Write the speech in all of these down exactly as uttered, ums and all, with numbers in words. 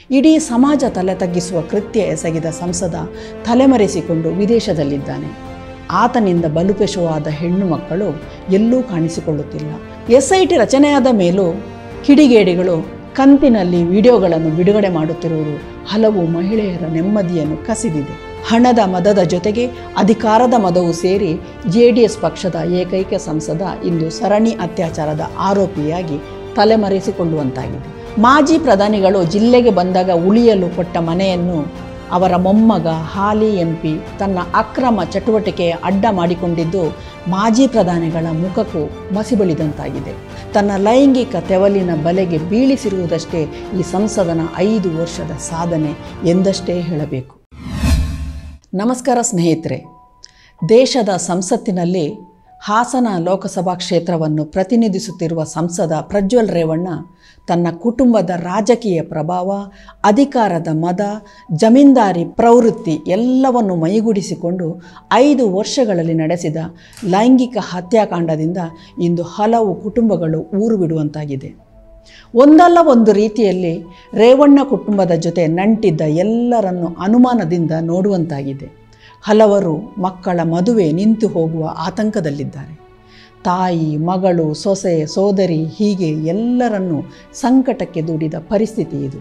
ಇಡೀ ಸಮಾಜ ತಲೆ ತಗ್ಗಿಸುವ ಕೃತ್ಯ ಎಸಗಿದ ಸಂಸದ ತಲೆಮರೆಸಿಕೊಂಡು ವಿದೇಶದಲ್ಲಿದ್ದಾನೆ. ಆತನಿಂದ ಬಲುಪೆಶುವಾದ ಹೆಣ್ಣು ಮಕ್ಕಳು ಎಲ್ಲೂ ಕಾಣಿಸಿಕೊಳ್ಳುತ್ತಿಲ್ಲ. ಎಸ್ ಐ ಟಿ ರಚನೆಯಾದ ಮೇಲೂ ಕಿಡಿಗೇಡಿಗಳು ಕಂತಿನಲ್ಲಿ ವಿಡಿಯೋಗಳನ್ನು ಬಿಡುಗಡೆ ಮಾಡುತ್ತಿರುವುದು ಹಲವು ಮಹಿಳೆಯರ ನೆಮ್ಮದಿಯನ್ನು ಕಸಿದಿದೆ. ಹಣದ ಮದದ ಜೊತೆಗೆ ಅಧಿಕಾರದ ಮದವು ಸೇರಿ ಜೆ ಡಿ ಎಸ್ ಪಕ್ಷದ ಏಕೈಕ ಸಂಸದ ಇಂದು ಸರಣಿ ಅತ್ಯಾಚಾರದ ಆರೋಪಿಯಾಗಿ ತಲೆಮರೆಸಿಕೊಳ್ಳುವಂತಾಗಿದೆ. ಮಾಜಿ ಪ್ರಧಾನಿಗಳು ಜಿಲ್ಲೆಗೆ ಬಂದಾಗ ಉಳಿಯಲು ಕೊಟ್ಟ ಮನೆಯನ್ನು ಅವರ ಮೊಮ್ಮಗ ಹಾಲಿ ಎಂ ಪಿ ತನ್ನ ಅಕ್ರಮ ಚಟುವಟಿಕೆಯ ಅಡ್ಡ ಮಾಡಿಕೊಂಡಿದ್ದು ಮಾಜಿ ಪ್ರಧಾನಿಗಳ ಮುಖಕ್ಕೂ ಮಸಿಬಳಿದಂತಾಗಿದೆ. ತನ್ನ ಲೈಂಗಿಕ ತೆವಲಿನ ಬಲೆಗೆ ಬೀಳಿಸಿರುವುದಷ್ಟೇ ಈ ಸಂಸದನ ಐದು ವರ್ಷದ ಸಾಧನೆ ಎಂದಷ್ಟೇ ಹೇಳಬೇಕು. ನಮಸ್ಕಾರ ಸ್ನೇಹಿತರೆ. ದೇಶದ ಸಂಸತ್ತಿನಲ್ಲಿ ಹಾಸನ ಲೋಕಸಭಾ ಕ್ಷೇತ್ರವನ್ನು ಪ್ರತಿನಿಧಿಸುತ್ತಿರುವ ಸಂಸದ ಪ್ರಜ್ವಲ್ ರೇವಣ್ಣ ತನ್ನ ಕುಟುಂಬದ ರಾಜಕೀಯ ಪ್ರಭಾವ, ಅಧಿಕಾರದ ಮದ, ಜಮೀನ್ದಾರಿ ಪ್ರವೃತ್ತಿ ಎಲ್ಲವನ್ನು ಮೈಗೂಡಿಸಿಕೊಂಡು ಐದು ವರ್ಷಗಳಲ್ಲಿ ನಡೆಸಿದ ಲೈಂಗಿಕ ಹತ್ಯಾಕಾಂಡದಿಂದ ಇಂದು ಹಲವು ಕುಟುಂಬಗಳು ಊರು ಬಿಡುವಂತಾಗಿದೆ. ಒಂದಲ್ಲ ಒಂದು ರೀತಿಯಲ್ಲಿ ರೇವಣ್ಣ ಕುಟುಂಬದ ಜೊತೆ ನಂಟಿದ್ದ ಎಲ್ಲರನ್ನು ಅನುಮಾನದಿಂದ ನೋಡುವಂತಾಗಿದೆ. ಹಲವರು ಮಕ್ಕಳ ಮದುವೆ ನಿಂತು ಹೋಗುವ ಆತಂಕದಲ್ಲಿದ್ದಾರೆ. ತಾಯಿ, ಮಗಳು, ಸೊಸೆ, ಸೋದರಿ ಹೀಗೆ ಎಲ್ಲರನ್ನೂ ಸಂಕಟಕ್ಕೆ ದೂಡಿದ ಪರಿಸ್ಥಿತಿ ಇದು.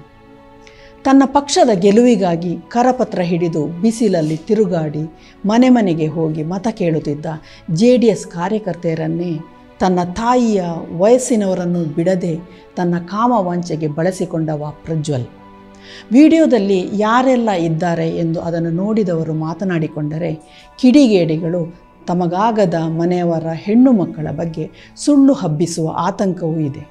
ತನ್ನ ಪಕ್ಷದ ಗೆಲುವಿಗಾಗಿ ಕರಪತ್ರ ಹಿಡಿದು ಬಿಸಿಲಲ್ಲಿ ತಿರುಗಾಡಿ ಮನೆ ಮನೆಗೆ ಹೋಗಿ ಮತ ಕೇಳುತ್ತಿದ್ದ ಜೆ ಡಿ ಎಸ್ ಕಾರ್ಯಕರ್ತೆಯರನ್ನೇ ತನ್ನ ತಾಯಿಯ ವಯಸ್ಸಿನವರನ್ನು ಬಿಡದೆ ತನ್ನ ಕಾಮವಾಂಚೆಗೆ ಬಳಸಿಕೊಂಡವ ಪ್ರಜ್ವಲ್. ವಿಡಿಯೋದಲ್ಲಿ ಯಾರೆಲ್ಲ ಇದ್ದಾರೆ ಎಂದು ಅದನ್ನು ನೋಡಿದವರು ಮಾತನಾಡಿಕೊಂಡರೆ ಕಿಡಿಗೇಡಿಗಳು ತಮಗಾಗದ ಮನೆಯವರ ಹೆಣ್ಣು ಮಕ್ಕಳ ಬಗ್ಗೆ ಸುಳ್ಳು ಹಬ್ಬಿಸುವ ಆತಂಕವೂ ಇದೆ.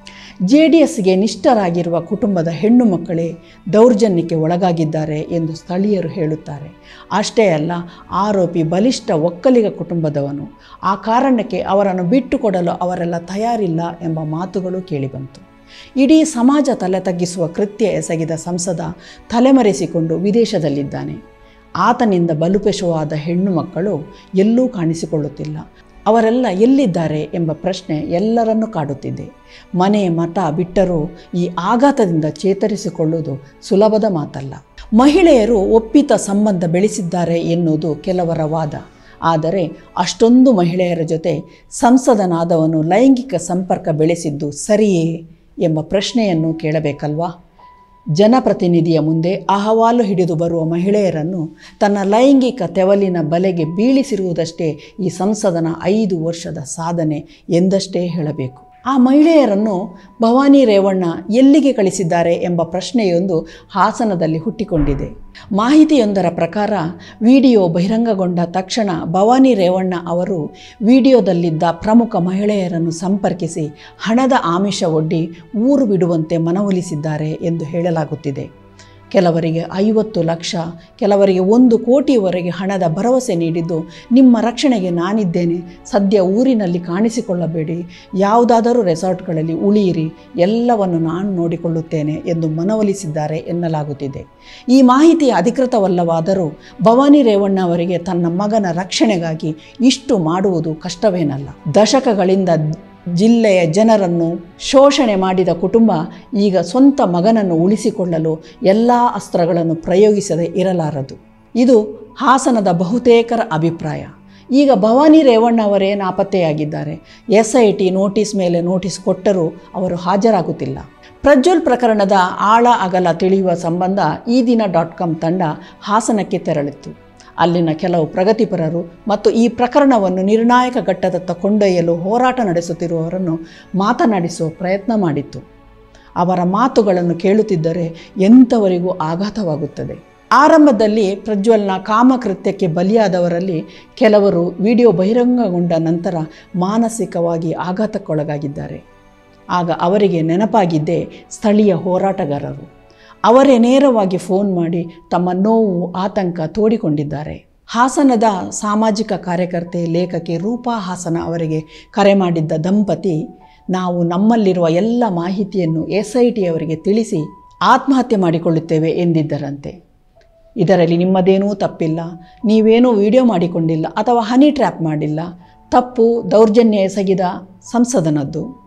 ಜೆ ಡಿ ಎಸ್ಗೆ ನಿಷ್ಠರಾಗಿರುವ ಕುಟುಂಬದ ಹೆಣ್ಣು ಮಕ್ಕಳೇ ದೌರ್ಜನ್ಯಕ್ಕೆ ಒಳಗಾಗಿದ್ದಾರೆ ಎಂದು ಸ್ಥಳೀಯರು ಹೇಳುತ್ತಾರೆ. ಅಷ್ಟೇ ಅಲ್ಲ, ಆರೋಪಿ ಬಲಿಷ್ಠ ಒಕ್ಕಲಿಗ ಕುಟುಂಬದವನು. ಆ ಕಾರಣಕ್ಕೆ ಅವರನ್ನು ಬಿಟ್ಟುಕೊಡಲು ಅವರೆಲ್ಲ ತಯಾರಿಲ್ಲ ಎಂಬ ಮಾತುಗಳು ಕೇಳಿಬಂತು. ಇಡೀ ಸಮಾಜ ತಲೆ ತಗ್ಗಿಸುವ ಕೃತ್ಯ ಎಸಗಿದ ಸಂಸದ ತಲೆಮರೆಸಿಕೊಂಡು ವಿದೇಶದಲ್ಲಿದ್ದಾನೆ. ಆತನಿಂದ ಬಲುಪೆಶುವಾದ ಹೆಣ್ಣು ಮಕ್ಕಳು ಎಲ್ಲೂ ಕಾಣಿಸಿಕೊಳ್ಳುತ್ತಿಲ್ಲ. ಅವರೆಲ್ಲ ಎಲ್ಲಿದ್ದಾರೆ ಎಂಬ ಪ್ರಶ್ನೆ ಎಲ್ಲರನ್ನೂ ಕಾಡುತ್ತಿದೆ. ಮನೆ ಮತ ಬಿಟ್ಟರೂ ಈ ಆಘಾತದಿಂದ ಚೇತರಿಸಿಕೊಳ್ಳುವುದು ಸುಲಭದ ಮಾತಲ್ಲ. ಮಹಿಳೆಯರು ಒಪ್ಪಿತ ಸಂಬಂಧ ಬೆಳೆಸಿದ್ದಾರೆ ಎನ್ನುವುದು ಕೆಲವರ ವಾದ. ಆದರೆ ಅಷ್ಟೊಂದು ಮಹಿಳೆಯರ ಜೊತೆ ಸಂಸದನಾದವನು ಲೈಂಗಿಕ ಸಂಪರ್ಕ ಬೆಳೆಸಿದ್ದು ಸರಿಯೇ ಎಂಬ ಪ್ರಶ್ನೆಯನ್ನು ಕೇಳಬೇಕಲ್ವಾ? ಜನಪ್ರತಿನಿಧಿಯ ಮುಂದೆ ಅಹವಾಲು ಹಿಡಿದು ಬರುವ ಮಹಿಳೆಯರನ್ನು ತನ್ನ ಲೈಂಗಿಕ ತೆವಲಿನ ಬಲೆಗೆ ಬೀಳಿಸಿರುವುದಷ್ಟೇ ಈ ಸಂಸದನ ಐದು ವರ್ಷದ ಸಾಧನೆ ಎಂದಷ್ಟೇ ಹೇಳಬೇಕು. ಆ ಮಹಿಳೆಯರನ್ನು ಭವಾನಿ ರೇವಣ್ಣ ಎಲ್ಲಿಗೆ ಕಳಿಸಿದ್ದಾರೆ ಎಂಬ ಪ್ರಶ್ನೆಯೊಂದು ಹಾಸನದಲ್ಲಿ ಹುಟ್ಟಿಕೊಂಡಿದೆ. ಮಾಹಿತಿಯೊಂದರ ಪ್ರಕಾರ ವಿಡಿಯೋ ಬಹಿರಂಗಗೊಂಡ ತಕ್ಷಣ ಭವಾನಿ ರೇವಣ್ಣ ಅವರು ವಿಡಿಯೋದಲ್ಲಿದ್ದ ಪ್ರಮುಖ ಮಹಿಳೆಯರನ್ನು ಸಂಪರ್ಕಿಸಿ ಹಣದ ಆಮಿಷ ಒಡ್ಡಿ ಊರು ಬಿಡುವಂತೆ ಮನವೊಲಿಸಿದ್ದಾರೆ ಎಂದು ಹೇಳಲಾಗುತ್ತಿದೆ. ಕೆಲವರಿಗೆ ಐವತ್ತು ಲಕ್ಷ, ಕೆಲವರಿಗೆ ಒಂದು ಕೋಟಿಯವರೆಗೆ ಹಣದ ಭರವಸೆ ನೀಡಿದ್ದು, ನಿಮ್ಮ ರಕ್ಷಣೆಗೆ ನಾನಿದ್ದೇನೆ, ಸದ್ಯ ಊರಿನಲ್ಲಿ ಕಾಣಿಸಿಕೊಳ್ಳಬೇಡಿ, ಯಾವುದಾದರೂ ರೆಸಾರ್ಟ್ಗಳಲ್ಲಿ ಉಳಿಯಿರಿ, ಎಲ್ಲವನ್ನು ನಾನು ನೋಡಿಕೊಳ್ಳುತ್ತೇನೆ ಎಂದು ಮನವೊಲಿಸಿದ್ದಾರೆ ಎನ್ನಲಾಗುತ್ತಿದೆ. ಈ ಮಾಹಿತಿ ಅಧಿಕೃತವಲ್ಲವಾದರೂ ಭವಾನಿ ರೇವಣ್ಣ ಅವರಿಗೆ ತನ್ನ ಮಗನ ರಕ್ಷಣೆಗಾಗಿ ಇಷ್ಟು ಮಾಡುವುದು ಕಷ್ಟವೇನಲ್ಲ. ದಶಕಗಳಿಂದ ಜಿಲ್ಲೆಯ ಜನರನ್ನು ಶೋಷಣೆ ಮಾಡಿದ ಕುಟುಂಬ ಈಗ ಸ್ವಂತ ಮಗನನ್ನು ಉಳಿಸಿಕೊಳ್ಳಲು ಎಲ್ಲ ಅಸ್ತ್ರಗಳನ್ನು ಪ್ರಯೋಗಿಸದೆ ಇರಲಾರದು. ಇದು ಹಾಸನದ ಬಹುತೇಕರ ಅಭಿಪ್ರಾಯ. ಈಗ ಭವಾನಿ ರೇವಣ್ಣ ಅವರೇ ನಾಪತ್ತೆಯಾಗಿದ್ದಾರೆ. ಎಸ್ ಐ ಟಿ ನೋಟಿಸ್ ಮೇಲೆ ನೋಟಿಸ್ ಕೊಟ್ಟರೂ ಅವರು ಹಾಜರಾಗುತ್ತಿಲ್ಲ. ಪ್ರಜ್ವಲ್ ಪ್ರಕರಣದ ಆಳ ಅಗಲ ತಿಳಿಯುವ ಸಂಬಂಧ ಈ ದಿನ ಡಾಟ್ ಕಾಮ್ ತಂಡ ಹಾಸನಕ್ಕೆ ತೆರಳಿತ್ತು. ಅಲ್ಲಿನ ಕೆಲವು ಪ್ರಗತಿಪರರು ಮತ್ತು ಈ ಪ್ರಕರಣವನ್ನು ನಿರ್ಣಾಯಕ ಘಟ್ಟದತ್ತ ಕೊಂಡೊಯ್ಯಲು ಹೋರಾಟ ನಡೆಸುತ್ತಿರುವವರನ್ನು ಮಾತನಾಡಿಸುವ ಪ್ರಯತ್ನ ಮಾಡಿತ್ತು. ಅವರ ಮಾತುಗಳನ್ನು ಕೇಳುತ್ತಿದ್ದರೆ ಎಂಥವರಿಗೂ ಆಘಾತವಾಗುತ್ತದೆ. ಆರಂಭದಲ್ಲಿ ಪ್ರಜ್ವಲ್ನ ಕಾಮಕೃತ್ಯಕ್ಕೆ ಬಲಿಯಾದವರಲ್ಲಿ ಕೆಲವರು ವಿಡಿಯೋ ಬಹಿರಂಗಗೊಂಡ ನಂತರ ಮಾನಸಿಕವಾಗಿ ಆಘಾತಕ್ಕೊಳಗಾಗಿದ್ದಾರೆ. ಆಗ ಅವರಿಗೆ ನೆನಪಾಗಿದ್ದೇ ಸ್ಥಳೀಯ ಹೋರಾಟಗಾರರು. ಅವರೇ ನೇರವಾಗಿ ಫೋನ್ ಮಾಡಿ ತಮ್ಮ ನೋವು, ಆತಂಕ ತೋಡಿಕೊಂಡಿದ್ದಾರೆ. ಹಾಸನದ ಸಾಮಾಜಿಕ ಕಾರ್ಯಕರ್ತೆ ಲೇಖಕಿ ರೂಪಾ ಹಾಸನ ಅವರಿಗೆ ಕರೆ ಮಾಡಿದ್ದ ದಂಪತಿ, ನಾವು ನಮ್ಮಲ್ಲಿರುವ ಎಲ್ಲ ಮಾಹಿತಿಯನ್ನು ಎಸ್ ಐ ಟಿ ಅವರಿಗೆ ತಿಳಿಸಿ ಆತ್ಮಹತ್ಯೆ ಮಾಡಿಕೊಳ್ಳುತ್ತೇವೆ ಎಂದಿದ್ದರಂತೆ. ಇದರಲ್ಲಿ ನಿಮ್ಮದೇನೂ ತಪ್ಪಿಲ್ಲ, ನೀವೇನೂ ವಿಡಿಯೋ ಮಾಡಿಕೊಂಡಿಲ್ಲ ಅಥವಾ ಹನಿ ಟ್ರ್ಯಾಪ್ ಮಾಡಿಲ್ಲ, ತಪ್ಪು ದೌರ್ಜನ್ಯ ಎಸಗಿದ ಸಂಸದನದ್ದು.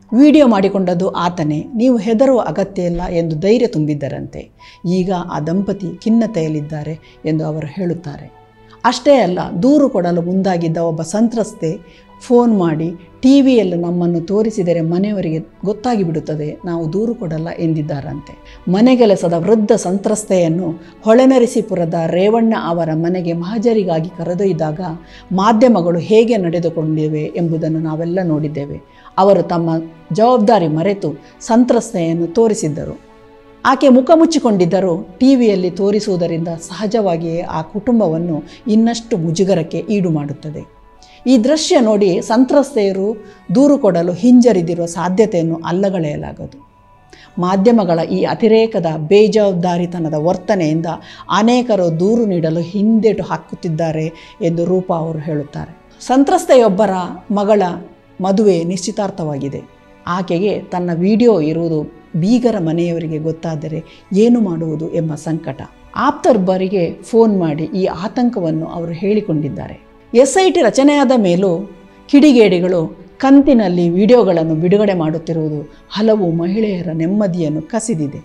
ವಿಡಿಯೋ ಮಾಡಿಕೊಂಡದ್ದು ಆತನೇ, ನೀವು ಹೆದರುವ ಅಗತ್ಯ ಇಲ್ಲ ಎಂದು ಧೈರ್ಯ ತುಂಬಿದ್ದರಂತೆ. ಈಗ ಆ ದಂಪತಿ ಖಿನ್ನತೆಯಲ್ಲಿದ್ದಾರೆ ಎಂದು ಅವರು ಹೇಳುತ್ತಾರೆ. ಅಷ್ಟೇ ಅಲ್ಲ, ದೂರು ಕೊಡಲು ಮುಂದಾಗಿದ್ದ ಒಬ್ಬ ಸಂತ್ರಸ್ತೆ ಫೋನ್ ಮಾಡಿ ಟಿ ವಿಯಲ್ಲಿ ನಮ್ಮನ್ನು ತೋರಿಸಿದರೆ ಮನೆಯವರಿಗೆ ಗೊತ್ತಾಗಿ ಬಿಡುತ್ತದೆ, ನಾವು ದೂರು ಕೊಡಲ್ಲ ಎಂದಿದ್ದಾರಂತೆ. ಮನೆಗೆಲಸದ ವೃದ್ಧ ಸಂತ್ರಸ್ತೆಯನ್ನು ಹೊಳೆನರಸೀಪುರದ ರೇವಣ್ಣ ಅವರ ಮನೆಗೆ ಮಹಜರಿಗಾಗಿ ಕರೆದೊಯ್ದಾಗ ಮಾಧ್ಯಮಗಳು ಹೇಗೆ ನಡೆದುಕೊಂಡಿವೆ ಎಂಬುದನ್ನು ನಾವೆಲ್ಲ ನೋಡಿದ್ದೇವೆ. ಅವರು ತಮ್ಮ ಜವಾಬ್ದಾರಿ ಮರೆತು ಸಂತ್ರಸ್ತೆಯನ್ನು ತೋರಿಸಿದ್ದರು. ಆಕೆ ಮುಖ ಮುಚ್ಚಿಕೊಂಡಿದ್ದರೂ ಟಿ ವಿಯಲ್ಲಿ ತೋರಿಸುವುದರಿಂದ ಸಹಜವಾಗಿಯೇ ಆ ಕುಟುಂಬವನ್ನು ಇನ್ನಷ್ಟು ಮುಜುಗರಕ್ಕೆ ಈಡು ಮಾಡುತ್ತದೆ. ಈ ದೃಶ್ಯ ನೋಡಿ ಸಂತ್ರಸ್ತೆಯರು ದೂರು ಕೊಡಲು ಹಿಂಜರಿದಿರುವ ಸಾಧ್ಯತೆಯನ್ನು ಅಲ್ಲಗಳೆಯಲಾಗದು. ಮಾಧ್ಯಮಗಳ ಈ ಅತಿರೇಕದ ಬೇಜವಾಬ್ದಾರಿತನದ ವರ್ತನೆಯಿಂದ ಅನೇಕರು ದೂರು ನೀಡಲು ಹಿಂದೇಟು ಹಾಕುತ್ತಿದ್ದಾರೆ ಎಂದು ರೂಪಾ ಅವರು ಹೇಳುತ್ತಾರೆ. ಸಂತ್ರಸ್ತೆಯೊಬ್ಬರ ಮಗಳ ಮದುವೆ ನಿಶ್ಚಿತಾರ್ಥವಾಗಿದೆ. ಆಕೆಗೆ ತನ್ನ ವಿಡಿಯೋ ಇರುವುದು ಬೀಗರ ಮನೆಯವರಿಗೆ ಗೊತ್ತಾದರೆ ಏನು ಮಾಡುವುದು ಎಂಬ ಸಂಕಟ. ಆಪ್ತರೊಬ್ಬರಿಗೆ ಫೋನ್ ಮಾಡಿ ಈ ಆತಂಕವನ್ನು ಅವರು ಹೇಳಿಕೊಂಡಿದ್ದಾರೆ. ಎಸ್ ಐ ಟಿ ರಚನೆಯಾದ ಮೇಲೂ ಕಿಡಿಗೇಡಿಗಳು ಕಂತಿನಲ್ಲಿ ವಿಡಿಯೋಗಳನ್ನು ಬಿಡುಗಡೆ ಮಾಡುತ್ತಿರುವುದು ಹಲವು ಮಹಿಳೆಯರ ನೆಮ್ಮದಿಯನ್ನು ಕಸಿದಿದೆ.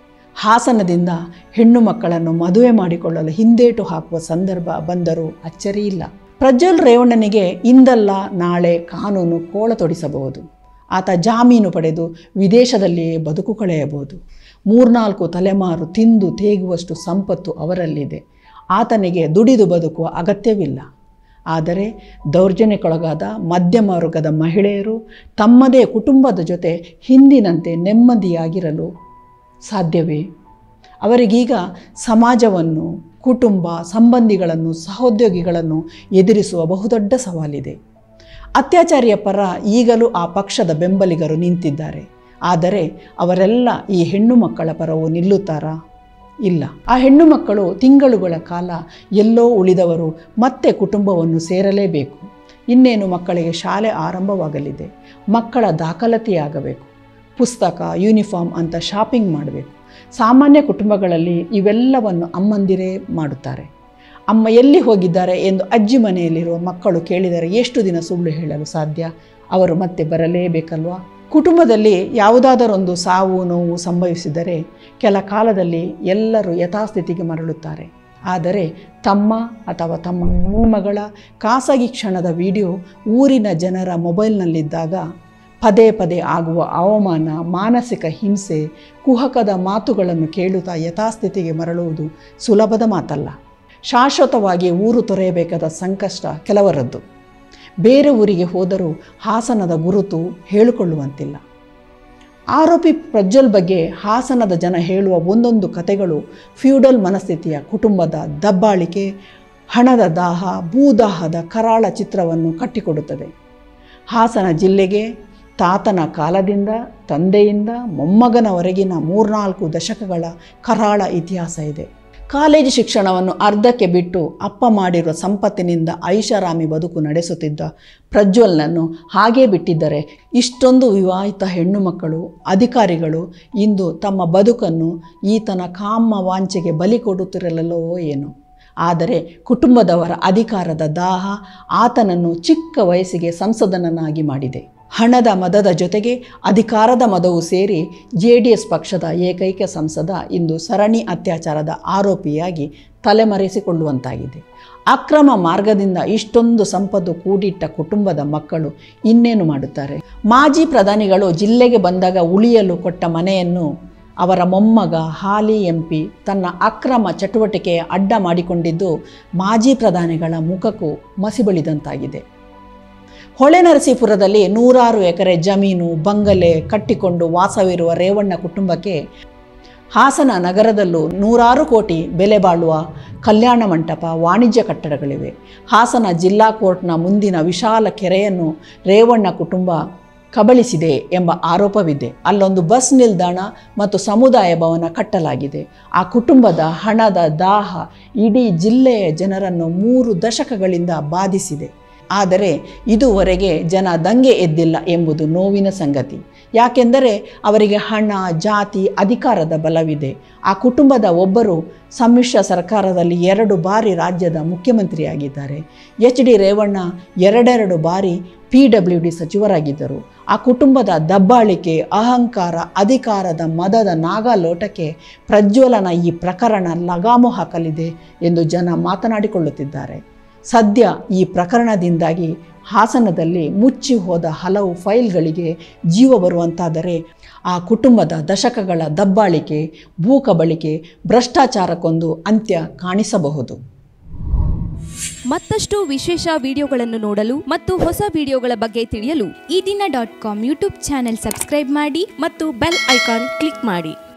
ಹಾಸನದಿಂದ ಹೆಣ್ಣು ಮಕ್ಕಳನ್ನು ಮದುವೆ ಮಾಡಿಕೊಳ್ಳಲು ಹಿಂದೇಟು ಹಾಕುವ ಸಂದರ್ಭ ಬಂದರೂ ಅಚ್ಚರಿಯಿಲ್ಲ. ಪ್ರಜ್ವಲ್ ರೇವಣ್ಣನಿಗೆ ಇಂದಲ್ಲ ನಾಳೆ ಕಾನೂನು ಕೋಳ ತೊಡಿಸಬಹುದು. ಆತ ಜಾಮೀನು ಪಡೆದು ವಿದೇಶದಲ್ಲಿಯೇ ಬದುಕು ಕಳೆಯಬಹುದು. ಮೂರ್ನಾಲ್ಕು ತಲೆಮಾರು ತಿಂದು ತೇಗುವಷ್ಟು ಸಂಪತ್ತು ಅವರಲ್ಲಿದೆ. ಆತನಿಗೆ ದುಡಿದು ಬದುಕುವ ಅಗತ್ಯವಿಲ್ಲ. ಆದರೆ ದೌರ್ಜನ್ಯಕ್ಕೊಳಗಾದ ಮಧ್ಯಮ ವರ್ಗದ ಮಹಿಳೆಯರು ತಮ್ಮದೇ ಕುಟುಂಬದ ಜೊತೆ ಹಿಂದಿನಂತೆ ನೆಮ್ಮದಿಯಾಗಿರಲು ಸಾಧ್ಯವೇ? ಅವರಿಗೀಗ ಸಮಾಜವನ್ನು, ಕುಟುಂಬ, ಸಂಬಂಧಿಗಳನ್ನು, ಸಹೋದ್ಯೋಗಿಗಳನ್ನು ಎದುರಿಸುವ ಬಹುದೊಡ್ಡ ಸವಾಲಿದೆ. ಅತ್ಯಾಚಾರಿಯ ಪರ ಈಗಲೂ ಆ ಪಕ್ಷದ ಬೆಂಬಲಿಗರು ನಿಂತಿದ್ದಾರೆ. ಆದರೆ ಅವರೆಲ್ಲ ಈ ಹೆಣ್ಣು ಮಕ್ಕಳ ಪರವು ನಿಲ್ಲುತ್ತಾರಾ? ಇಲ್ಲ. ಆ ಹೆಣ್ಣು ಮಕ್ಕಳು ತಿಂಗಳುಗಳ ಕಾಲ ಎಲ್ಲೋ ಉಳಿದವರು ಮತ್ತೆ ಕುಟುಂಬವನ್ನು ಸೇರಲೇಬೇಕು. ಇನ್ನೇನು ಮಕ್ಕಳಿಗೆ ಶಾಲೆ ಆರಂಭವಾಗಲಿದೆ. ಮಕ್ಕಳ ದಾಖಲಾತಿಯಾಗಬೇಕು. ಪುಸ್ತಕ, ಯೂನಿಫಾರ್ಮ್ ಅಂತ ಶಾಪಿಂಗ್ ಮಾಡಬೇಕು. ಸಾಮಾನ್ಯ ಕುಟುಂಬಗಳಲ್ಲಿ ಇವೆಲ್ಲವನ್ನು ಅಮ್ಮಂದಿರೇ ಮಾಡುತ್ತಾರೆ. ಅಮ್ಮ ಎಲ್ಲಿ ಹೋಗಿದ್ದಾರೆ ಎಂದು ಅಜ್ಜಿ ಮನೆಯಲ್ಲಿರುವ ಮಕ್ಕಳು ಕೇಳಿದರೆ ಎಷ್ಟು ದಿನ ಸುಳ್ಳು ಹೇಳಲು ಸಾಧ್ಯ? ಅವರು ಮತ್ತೆ ಬರಲೇಬೇಕಲ್ವಾ? ಕುಟುಂಬದಲ್ಲಿ ಯಾವುದಾದರೊಂದು ಸಾವು ನೋವು ಸಂಭವಿಸಿದರೆ ಕೆಲ ಕಾಲದಲ್ಲಿ ಎಲ್ಲರೂ ಯಥಾಸ್ಥಿತಿಗೆ ಮರಳುತ್ತಾರೆ. ಆದರೆ ತಮ್ಮ ಅಥವಾ ತಮ್ಮ ಮೊಮ್ಮಗಳ ಖಾಸಗಿ ಕ್ಷಣದ ವಿಡಿಯೋ ಊರಿನ ಜನರ ಮೊಬೈಲ್ನಲ್ಲಿದ್ದಾಗ ಪದೇ ಪದೇ ಆಗುವ ಅವಮಾನ, ಮಾನಸಿಕ ಹಿಂಸೆ, ಕುಹಕದ ಮಾತುಗಳನ್ನು ಕೇಳುತ್ತಾ ಯಥಾಸ್ಥಿತಿಗೆ ಮರಳುವುದು ಸುಲಭದ ಮಾತಲ್ಲ. ಶಾಶ್ವತವಾಗಿ ಊರು ತೊರೆಯಬೇಕಾದ ಸಂಕಷ್ಟ ಕೆಲವರದ್ದು. ಬೇರೆ ಊರಿಗೆ ಹೋದರೂ ಹಾಸನದ ಗುರುತು ಹೇಳಿಕೊಳ್ಳುವಂತಿಲ್ಲ. ಆರೋಪಿ ಪ್ರಜ್ವಲ್ ಬಗ್ಗೆ ಹಾಸನದ ಜನ ಹೇಳುವ ಒಂದೊಂದು ಕಥೆಗಳು ಫ್ಯೂಡಲ್ ಮನಸ್ಥಿತಿಯ ಕುಟುಂಬದ ದಬ್ಬಾಳಿಕೆ, ಹಣದ ದಾಹ, ಭೂದಾಹದ ಕರಾಳ ಚಿತ್ರವನ್ನು ಕಟ್ಟಿಕೊಡುತ್ತದೆ. ಹಾಸನ ಜಿಲ್ಲೆಗೆ ತಾತನ ಕಾಲದಿಂದ ತಂದೆಯಿಂದ ಮೊಮ್ಮಗನವರೆಗಿನ ಮೂರ್ನಾಲ್ಕು ದಶಕಗಳ ಕರಾಳ ಇತಿಹಾಸ ಇದೆ. ಕಾಲೇಜು ಶಿಕ್ಷಣವನ್ನು ಅರ್ಧಕ್ಕೆ ಬಿಟ್ಟು ಅಪ್ಪ ಮಾಡಿರುವ ಸಂಪತ್ತಿನಿಂದ ಐಷಾರಾಮಿ ಬದುಕು ನಡೆಸುತ್ತಿದ್ದ ಪ್ರಜ್ವಲ್ನನ್ನು ಹಾಗೇ ಬಿಟ್ಟಿದ್ದರೆ ಇಷ್ಟೊಂದು ವಿವಾಹಿತ ಹೆಣ್ಣು ಮಕ್ಕಳು, ಅಧಿಕಾರಿಗಳು ಇಂದು ತಮ್ಮ ಬದುಕನ್ನು ಈತನ ಕಾಮ ವಾಂಚೆಗೆ ಬಲಿ ಕೊಡುತ್ತಿರಲಿಲ್ಲವೋ ಏನೋ. ಆದರೆ ಕುಟುಂಬದವರ ಅಧಿಕಾರದ ದಾಹ ಆತನನ್ನು ಚಿಕ್ಕ ವಯಸ್ಸಿಗೆ ಸಂಸದನನ್ನಾಗಿ ಮಾಡಿದೆ. ಹಣದ ಮದದ ಜೊತೆಗೆ ಅಧಿಕಾರದ ಮದವು ಸೇರಿ ಜೆ ಡಿ ಎಸ್ ಪಕ್ಷದ ಏಕೈಕ ಸಂಸದ ಇಂದು ಸರಣಿ ಅತ್ಯಾಚಾರದ ಆರೋಪಿಯಾಗಿ ತಲೆಮರೆಸಿಕೊಳ್ಳುವಂತಾಗಿದೆ. ಅಕ್ರಮ ಮಾರ್ಗದಿಂದ ಇಷ್ಟೊಂದು ಸಂಪತ್ತು ಕೂಡಿಟ್ಟ ಕುಟುಂಬದ ಮಕ್ಕಳು ಇನ್ನೇನು ಮಾಡುತ್ತಾರೆ? ಮಾಜಿ ಪ್ರಧಾನಿಗಳು ಜಿಲ್ಲೆಗೆ ಬಂದಾಗ ಉಳಿಯಲು ಕೊಟ್ಟ ಮನೆಯನ್ನು ಅವರ ಮೊಮ್ಮಗ ಹಾಲಿ ಎಂ ಪಿ ತನ್ನ ಅಕ್ರಮ ಚಟುವಟಿಕೆಯ ಅಡ್ಡ ಮಾಡಿಕೊಂಡಿದ್ದು ಮಾಜಿ ಪ್ರಧಾನಿಗಳ ಮುಖಕ್ಕೂ ಮಸಿಬಳಿದಂತಾಗಿದೆ. ಹೊಳೆನರಸೀಪುರದಲ್ಲಿ ನೂರಾರು ಎಕರೆ ಜಮೀನು, ಬಂಗಲೆ ಕಟ್ಟಿಕೊಂಡು ವಾಸವಿರುವ ರೇವಣ್ಣ ಕುಟುಂಬಕ್ಕೆ ಹಾಸನ ನಗರದಲ್ಲೂ ನೂರಾರು ಕೋಟಿ ಬೆಲೆ ಬಾಳುವ ಕಲ್ಯಾಣ ಮಂಟಪ, ವಾಣಿಜ್ಯ ಕಟ್ಟಡಗಳಿವೆ. ಹಾಸನ ಜಿಲ್ಲಾ ಕೋರ್ಟ್ನ ಮುಂದಿನ ವಿಶಾಲ ಕೆರೆಯನ್ನು ರೇವಣ್ಣ ಕುಟುಂಬ ಕಬಳಿಸಿದೆ ಎಂಬ ಆರೋಪವಿದೆ. ಅಲ್ಲೊಂದು ಬಸ್ ನಿಲ್ದಾಣ ಮತ್ತು ಸಮುದಾಯ ಭವನ ಕಟ್ಟಲಾಗಿದೆ. ಆ ಕುಟುಂಬದ ಹಣದ ದಾಹ ಇಡೀ ಜಿಲ್ಲೆಯ ಜನರನ್ನು ಮೂರು ದಶಕಗಳಿಂದ ಬಾಧಿಸಿದೆ. ಆದರೆ ಇದುವರೆಗೆ ಜನ ದಂಗೆ ಎದ್ದಿಲ್ಲ ಎಂಬುದು ನೋವಿನ ಸಂಗತಿ. ಯಾಕೆಂದರೆ ಅವರಿಗೆ ಹಣ, ಜಾತಿ, ಅಧಿಕಾರದ ಬಲವಿದೆ. ಆ ಕುಟುಂಬದ ಒಬ್ಬರು ಸಮ್ಮಿಶ್ರ ಸರ್ಕಾರದಲ್ಲಿ ಎರಡು ಬಾರಿ ರಾಜ್ಯದ ಮುಖ್ಯಮಂತ್ರಿಯಾಗಿದ್ದಾರೆ. ಎಚ್ ಡಿ ರೇವಣ್ಣ ಎರಡೆರಡು ಬಾರಿ ಪಿ ಡಬ್ಲ್ಯೂ ಡಿ ಸಚಿವರಾಗಿದ್ದರು. ಆ ಕುಟುಂಬದ ದಬ್ಬಾಳಿಕೆ, ಅಹಂಕಾರ, ಅಧಿಕಾರದ ಮದದ ನಾಗಾಲೋಟಕ್ಕೆ ಪ್ರಜ್ವಲನ ಈ ಪ್ರಕರಣ ಲಗಾಮು ಹಾಕಲಿದೆ ಎಂದು ಜನ ಮಾತನಾಡಿಕೊಳ್ಳುತ್ತಿದ್ದಾರೆ. ಸದ್ಯ ಈ ಪ್ರಕರಣದಿಂದಾಗಿ ಹಾಸನದಲ್ಲಿ ಮುಚ್ಚಿ ಹೋದ ಹಲವು ಫೈಲ್ಗಳಿಗೆ ಜೀವ ಬರುವಂತಾದರೆ ಆ ಕುಟುಂಬದ ದಶಕಗಳ ದಬ್ಬಾಳಿಕೆ, ಭೂಕಬಳಿಕೆ, ಭ್ರಷ್ಟಾಚಾರಕ್ಕೊಂದು ಅಂತ್ಯ ಕಾಣಿಸಬಹುದು. ಮತ್ತಷ್ಟು ವಿಶೇಷ ವಿಡಿಯೋಗಳನ್ನು ನೋಡಲು ಮತ್ತು ಹೊಸ ವಿಡಿಯೋಗಳ ಬಗ್ಗೆ ತಿಳಿಯಲು Ee Dina dot com YouTube channel subscribe ಮಾಡಿ ಮತ್ತು ಬೆಲ್ ಐಕಾನ್ ಕ್ಲಿಕ್ ಮಾಡಿ.